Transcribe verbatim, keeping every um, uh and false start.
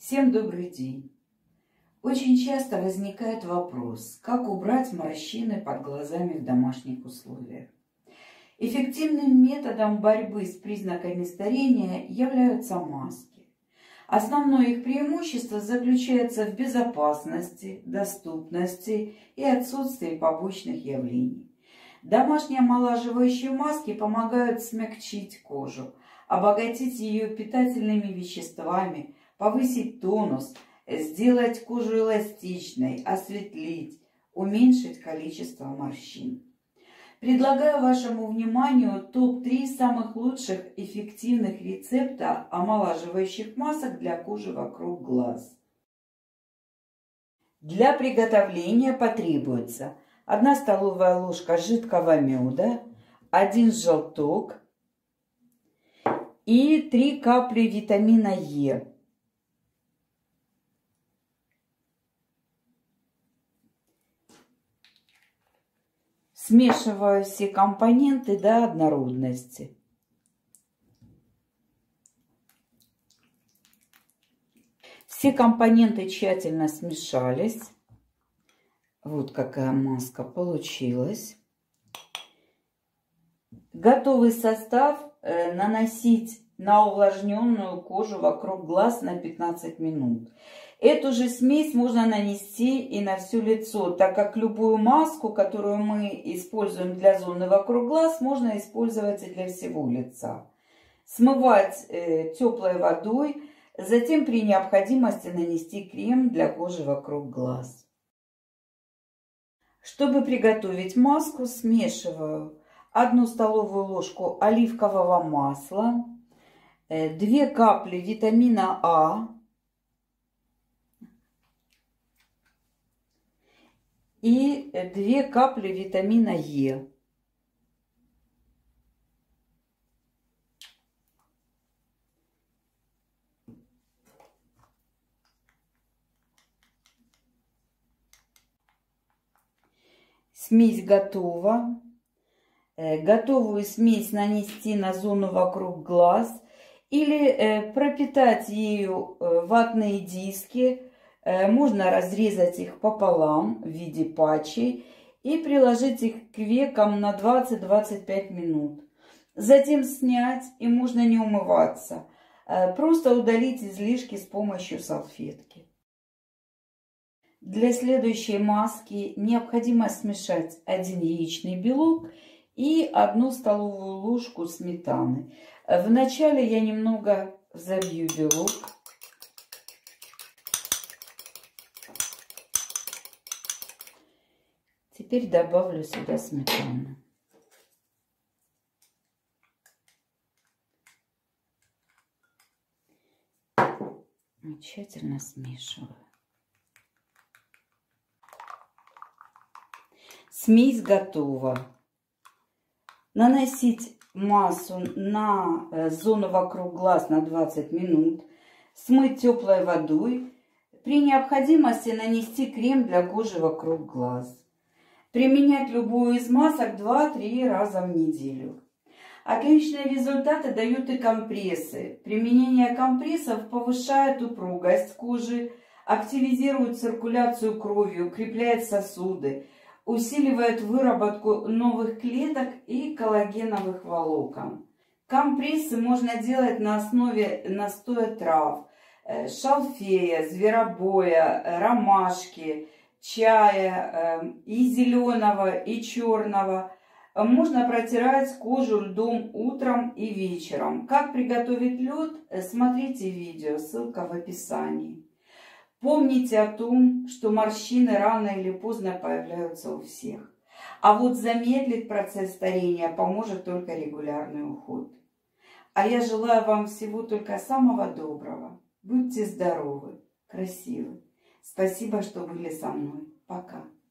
Всем добрый день! Очень часто возникает вопрос, как убрать морщины под глазами в домашних условиях. Эффективным методом борьбы с признаками старения являются маски. Основное их преимущество заключается в безопасности, доступности и отсутствии побочных явлений. Домашние омолаживающие маски помогают смягчить кожу, обогатить ее питательными веществами, повысить тонус, сделать кожу эластичной, осветлить, уменьшить количество морщин. Предлагаю вашему вниманию топ три самых лучших эффективных рецепта омолаживающих масок для кожи вокруг глаз. Для приготовления потребуется одна столовая ложка жидкого меда, один желток и три капли витамина Е. Смешиваю все компоненты до однородности. Все компоненты тщательно смешались. Вот какая маска получилась. Готовый состав наносить на увлажненную кожу вокруг глаз на пятнадцать минут. Эту же смесь можно нанести и на все лицо, так как любую маску, которую мы используем для зоны вокруг глаз, можно использовать и для всего лица. Смывать э, теплой водой, затем при необходимости нанести крем для кожи вокруг глаз. Чтобы приготовить маску, смешиваю одну столовую ложку оливкового масла, э, две капли витамина А, и две капли витамина Е. Смесь готова. Готовую смесь нанести на зону вокруг глаз или пропитать ею ватные диски. Можно разрезать их пополам в виде патчей и приложить их к векам на двадцать-двадцать пять минут. Затем снять, и можно не умываться. Просто удалить излишки с помощью салфетки. Для следующей маски необходимо смешать один яичный белок и одну столовую ложку сметаны. Вначале я немного взобью белок. Теперь добавлю сюда сметану. И тщательно смешиваю. Смесь готова. Наносить массу на зону вокруг глаз на двадцать минут. Смыть теплой водой. При необходимости нанести крем для кожи вокруг глаз. Применять любую из масок два-три раза в неделю. Отличные результаты дают и компрессы. Применение компрессов повышает упругость кожи, активизирует циркуляцию крови, укрепляет сосуды, усиливает выработку новых клеток и коллагеновых волокон. Компрессы можно делать на основе настоя трав, шалфея, зверобоя, ромашки, чая, и зеленого, и черного. Можно протирать кожу льдом утром и вечером. Как приготовить лед, смотрите видео, ссылка в описании. Помните о том, что морщины рано или поздно появляются у всех. А вот замедлить процесс старения поможет только регулярный уход. А я желаю вам всего только самого доброго. Будьте здоровы, красивы. Спасибо, что были со мной. Пока.